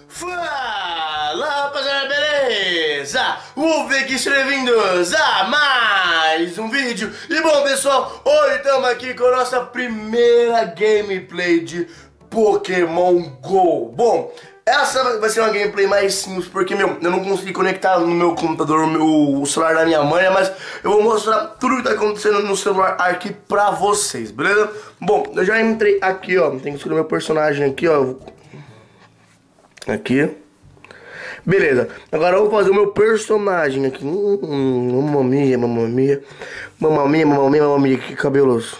Fala, rapaziada, beleza? Aqui, sejam bem-vindos a mais um vídeo. E bom, pessoal, hoje estamos aqui com a nossa primeira gameplay de Pokémon GO. Bom, essa vai ser uma gameplay mais simples, porque, eu não consegui conectar no meu computador, o celular da minha mãe, mas eu vou mostrar tudo que tá acontecendo no celular aqui pra vocês, beleza? Bom, eu já entrei aqui, ó, tem que escolher meu personagem aqui, ó. Aqui. Beleza. Agora eu vou fazer o meu personagem aqui. Mamamia, mamamia. Mamamia, mamamia, mamamia. Que cabeloso.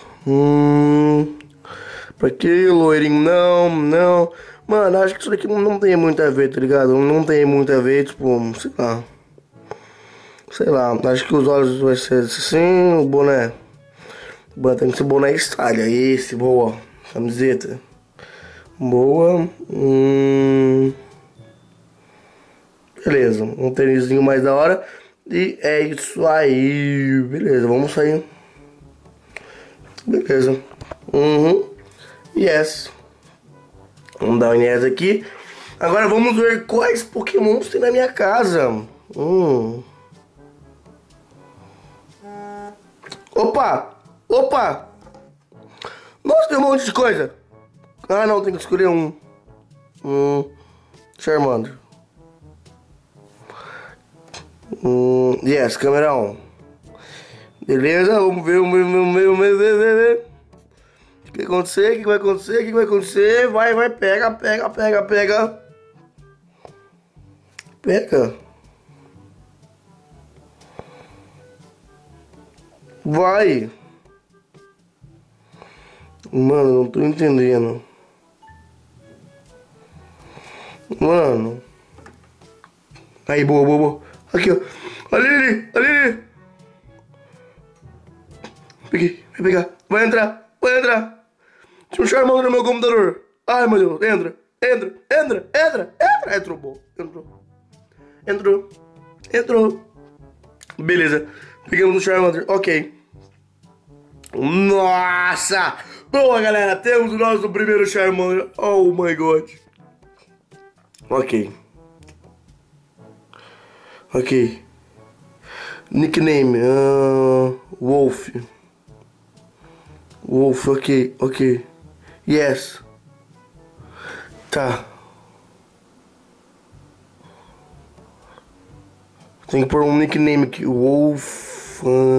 Pra que loirinho? Não. Mano, acho que isso daqui não tem muito a ver, tá ligado? Não tem muito a ver, tipo, sei lá. Sei lá. Acho que os olhos vai ser assim, o boné. O boné tem que ser boné style. Esse, boa. Camiseta. Boa. Beleza, um tênisinho mais da hora. E é isso aí. Beleza, vamos sair. Beleza. Yes. Vamos dar um yes aqui. Agora vamos ver quais pokémons tem na minha casa. Opa! Nossa, tem um monte de coisa. Ah, não, tem que escolher um. Charmander. Yes, câmera 1. Beleza, vamos ver. O que vai acontecer? Vai, pega. Vai. Mano, não tô entendendo. Mano. Aí, boa. Aqui, ó. Ali. Peguei, vai pegar. Vai entrar. Tinha um Charmander no meu computador. Ai, meu Deus. Entra. Entrou, bom. Entrou. Beleza. Pegamos o Charmander. Ok. Nossa. Boa, galera. Temos o nosso primeiro Charmander. Oh, my God. Ok. Nickname. Wolf, ok. Yes. Tá. Tem que pôr um nickname aqui. Wolf.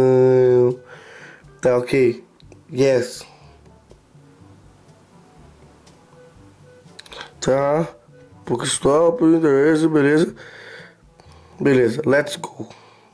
Tá, ok. Yes. Tá. Pokestop, interesse, beleza, let's go.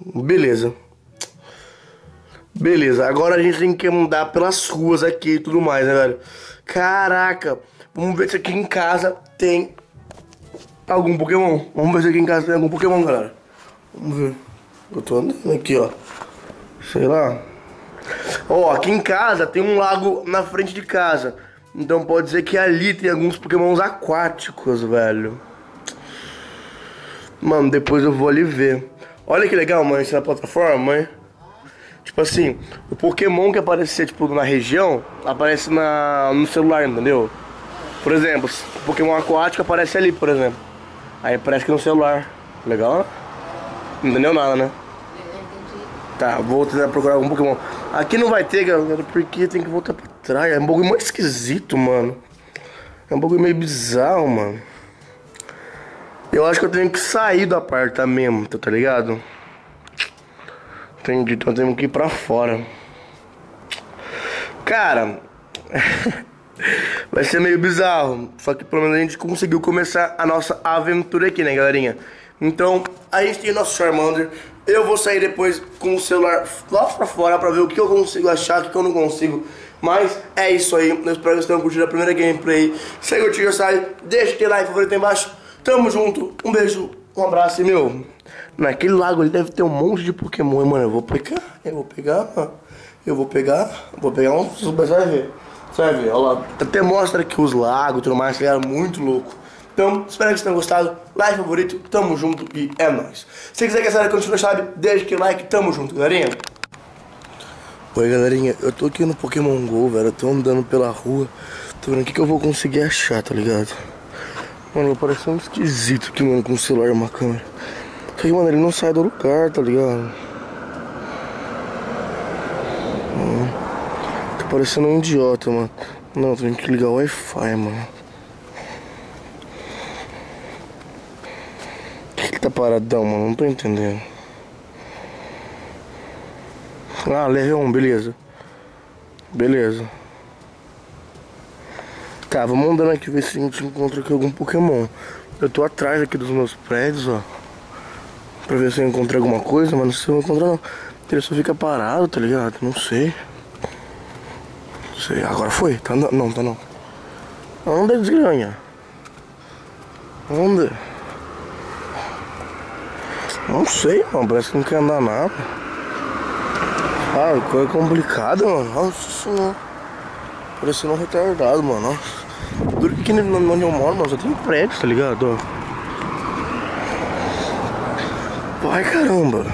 Beleza, agora a gente tem que andar pelas ruas aqui e tudo mais, né, velho? Caraca, vamos ver se aqui em casa tem algum Pokémon. Galera. Vamos ver. Eu tô andando aqui, ó. Sei lá. Ó, aqui em casa tem um lago na frente de casa. Então pode dizer que ali tem alguns Pokémons aquáticos, velho. Mano, depois eu vou ali ver. Olha que legal, mano, isso na plataforma, mãe. Tipo assim, o Pokémon que aparecer, tipo, na região, aparece no celular, entendeu? Por exemplo, o Pokémon aquático aparece ali, por exemplo. Aí aparece aqui no celular. Legal? Não entendeu nada, né? Tá, vou tentar procurar algum Pokémon. Aqui não vai ter, galera, porque tem que voltar pra trás. É um bagulho muito esquisito, mano. É um bagulho meio bizarro, mano. Eu acho que eu tenho que sair do apartamento, tá ligado? Entendi, então temos que ir pra fora. Cara, vai ser meio bizarro. Só que pelo menos a gente conseguiu começar a nossa aventura aqui, né, galerinha? Então, a gente tem nosso Charmander. Eu vou sair depois com o celular lá pra fora pra ver o que eu consigo achar, o que eu não consigo. Mas é isso aí. Eu espero que vocês tenham curtido a primeira gameplay. Se curtiu, já sai. Deixa aquele like favorito aí embaixo. Tamo junto. Um beijo, um abraço. E, naquele lago ali deve ter um monte de Pokémon, mano. Eu vou pegar uns. Você vai ver. Olha lá. Até mostra aqui os lagos e tudo mais. Era muito louco. Então, espero que vocês tenham gostado. Like favorito, tamo junto e é nóis. Se quiser que a série continue, sabe, deixa aquele like, tamo junto, galerinha. Oi, galerinha, eu tô aqui no Pokémon GO, velho. Eu tô andando pela rua. Tô vendo o que eu vou conseguir achar, tá ligado? Mano, ele parece um esquisito aqui, mano, com o celular e uma câmera. Só que, mano, ele não sai do lugar, tá ligado? Tá parecendo um idiota, mano. Não, tem que ligar o Wi-Fi, mano. Por que ele tá paradão, mano? Não tô entendendo. Ah, level 1, beleza. Beleza. Tá, vamos andando aqui ver se a gente encontra aqui algum Pokémon. Eu tô atrás aqui dos meus prédios, ó. Pra ver se eu encontrei alguma coisa, mas não sei se eu vou encontrar não. Ele só fica parado, tá ligado? Não sei. Não sei, agora foi. Tá andando. Não, tá não. Anda, desgranha. Anda. Não sei, mano. Parece que não quer andar nada. Ah, coisa complicada, mano. Nossa senhora. Parecendo um retardado, mano. Nossa. Duro que onde eu moro, mano, só tem prédio, tá ligado? Ó. Ai, caramba.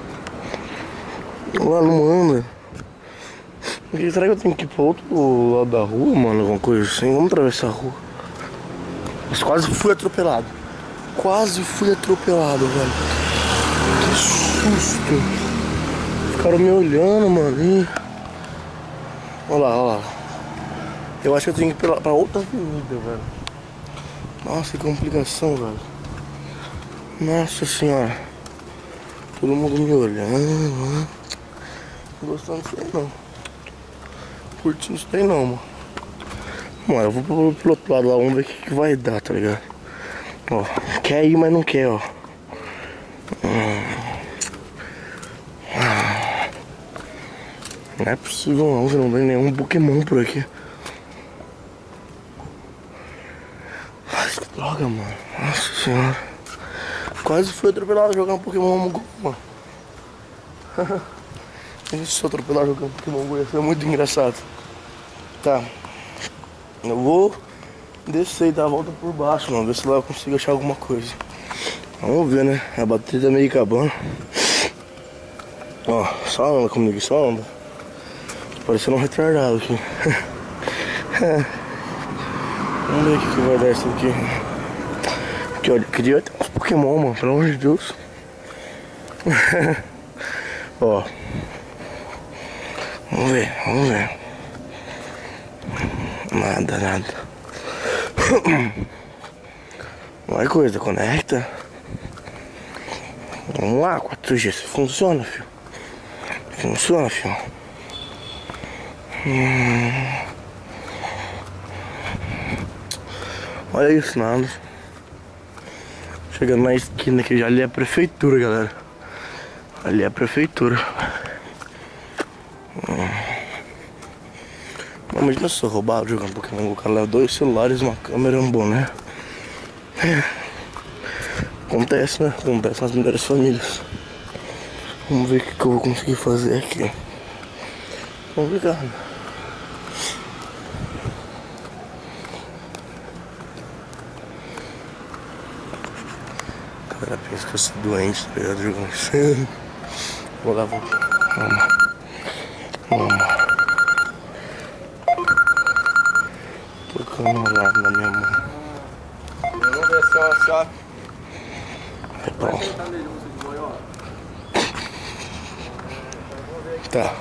Lá não anda. Será que eu tenho que ir pro outro lado da rua, mano? Alguma coisa assim? Vamos atravessar a rua. Mas quase fui atropelado. Quase fui atropelado, velho. Que susto. Ficaram me olhando, mano. Ih. Olha lá, olha lá. Eu acho que eu tenho que ir pra outra avenida, velho. Nossa, que complicação, velho. Nossa senhora. Todo mundo me olhando. Não gostando disso aí, não. Curtindo isso daí, não, mano. Mano, eu vou pro outro lado lá, vamos ver o que vai dar, tá ligado? Ó, quer ir, mas não quer, ó. Não é possível não, que não tem nenhum Pokémon por aqui. Ai, que droga, mano. Nossa senhora. Quase fui atropelado jogando Pokémon Go, mano. Se eu atropelar jogando Pokémon Go ia ser muito engraçado. Tá. Eu vou descer e dar a volta por baixo, mano. Ver se lá eu consigo achar alguma coisa. Vamos ver, né? A bateria tá meio acabando. Ó, só anda comigo, só anda. Tô parecendo um retardado aqui. Vamos ver o que vai dar isso aqui. Porque olha, queria ter uns Pokémon, mano, pelo amor de Deus. Ó. Vamos ver, vamos ver. Nada, nada. Vai coisa, conecta. Vamos lá, 4G, funciona, filho. Funciona, filho. Olha isso, nada. Chegando na esquina aqui, já ali é a prefeitura, galera. Ali é a prefeitura. Imagina se eu roubar jogando Pokémon, o cara leva 2 celulares, uma câmera e um boné. Acontece, né? Acontece nas melhores famílias. Vamos ver o que eu vou conseguir fazer aqui. Complicado. O cara pensa que eu sou doente, tá ligado? Jogando isso. Vou lá, vou. Vamos. Vamos. Tocando lá na minha mão. Vamos ver só. É bom. Tá.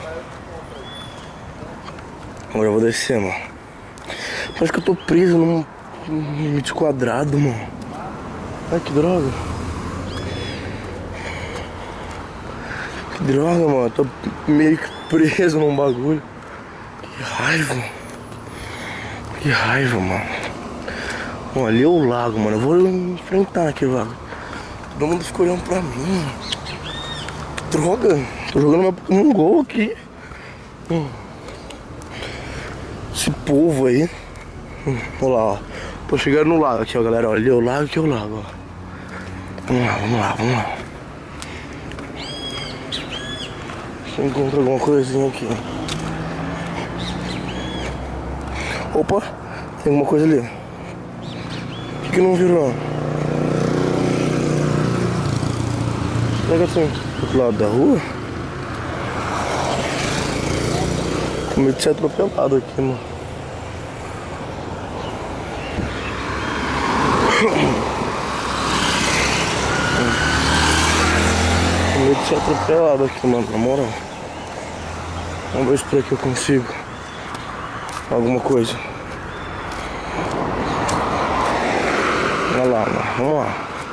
Agora eu vou descer, mano. Parece que eu tô preso num limite quadrado, mano. Ai, que droga. Que droga, mano. Eu tô meio que preso num bagulho. Que raiva. Que raiva, mano. Bom, ali é o lago, mano. Eu vou enfrentar aqui, vago. Todo mundo ficou olhando pra mim. Que droga. Tô jogando meu Pokémon Go aqui. Esse povo aí. Olha lá, ó. Tô chegando no lago aqui, ó, galera. Olha ali é o lago, aqui é o lago, ó. Vamos lá, vamos lá, vamos lá. Se eu encontro alguma coisinha aqui. Opa, tem alguma coisa ali. Por que não virou? Será que eu tenho do outro lado da rua? Com medo de ser atropelado aqui, mano. ser atropelado aqui, mano, na moral. Vamos ver se por aqui eu consigo alguma coisa. Olha lá, mano. Vamos lá.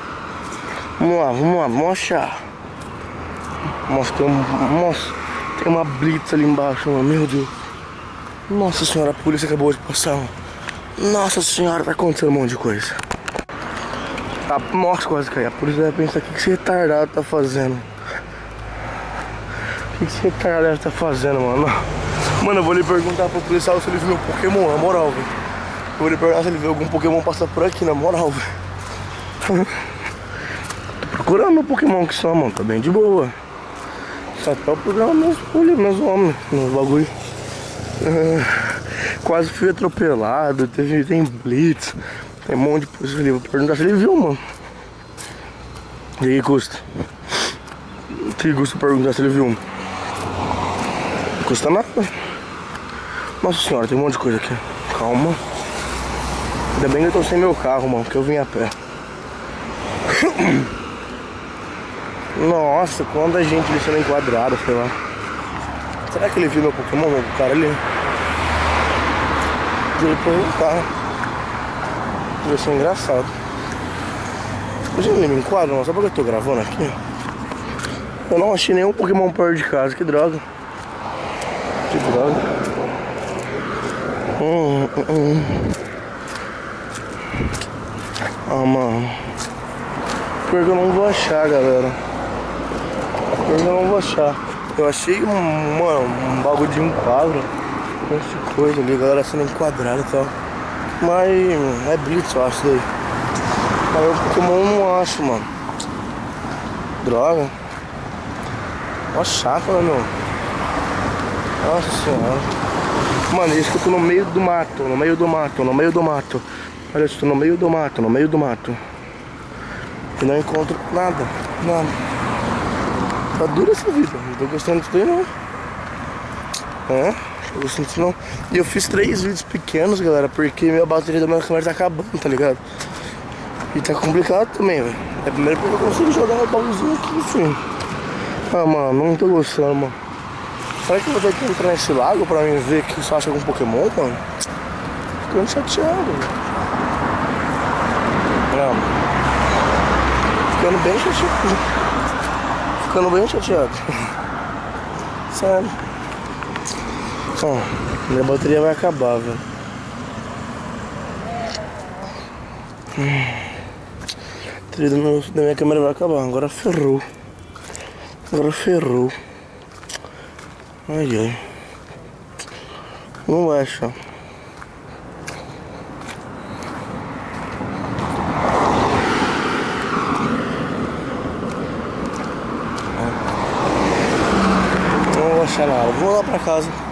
Vamos achar. Nossa, tem uma blitz ali embaixo, mano. Meu Deus. Nossa senhora, a polícia acabou de passar. Nossa senhora, tá acontecendo um monte de coisa. Nossa, quase caiu. A polícia deve pensar: o que esse retardado tá fazendo? O que esse retardado tá fazendo, mano? Mano, eu vou lhe perguntar pro policial se ele viu meu Pokémon, na moral, velho. Eu vou lhe perguntar se ele viu algum Pokémon passar por aqui, na moral, velho. Tô procurando meu Pokémon que só, mano. Tá bem de boa. Só tá o programa meus homens, meus bagulho. Quase fui atropelado, tem blitz, tem um monte de coisa ali. Vou perguntar se ele viu, mano. E aí, custa? O que custa perguntar se ele viu? Não custa nada. Nossa senhora, tem um monte de coisa aqui. Calma. Ainda bem que eu tô sem meu carro, mano, porque eu vim a pé. Nossa, quanta gente ali sendo enquadrada, sei lá. Será que ele viu meu Pokémon, meu cara ali? Ele perguntar. Vai ser engraçado. Imagina, ele me enquadra, não sabe por que eu tô gravando aqui? Eu não achei nenhum Pokémon perto de casa, que droga. Que droga. Ah, mano. Porque eu não vou achar, galera. Porque eu não vou achar. Eu achei um bagulho de enquadro. Um monte de coisa ali, a galera sendo enquadrada e tal. Mas é blitz, eu acho daí. Mas o Pokémon eu não acho, mano. Droga. Ó chato, né, meu? Nossa senhora. Mano, isso que eu tô no meio do mato, no meio do mato. Olha, eu tô no meio do mato. E não encontro nada. Tá dura essa vida, não tô gostando disso daí não. Tô gostando disso não. E eu fiz 3 vídeos pequenos, galera, porque minha bateria da minha câmera tá acabando, tá ligado? E tá complicado também, velho. É primeiro porque eu consigo jogar meu baúzinho aqui, filho. Ah, mano, não tô gostando, mano. Será que eu vou ter que entrar nesse lago pra mim ver que só acha algum Pokémon, mano? Ficando chateado, velho. Não. Ficando bem chateado. Sério. Ó, minha bateria vai acabar, velho. A bateria da minha câmera vai acabar. Agora ferrou. Ai. Não vai achar. Não vou achar nada. Vou lá pra casa.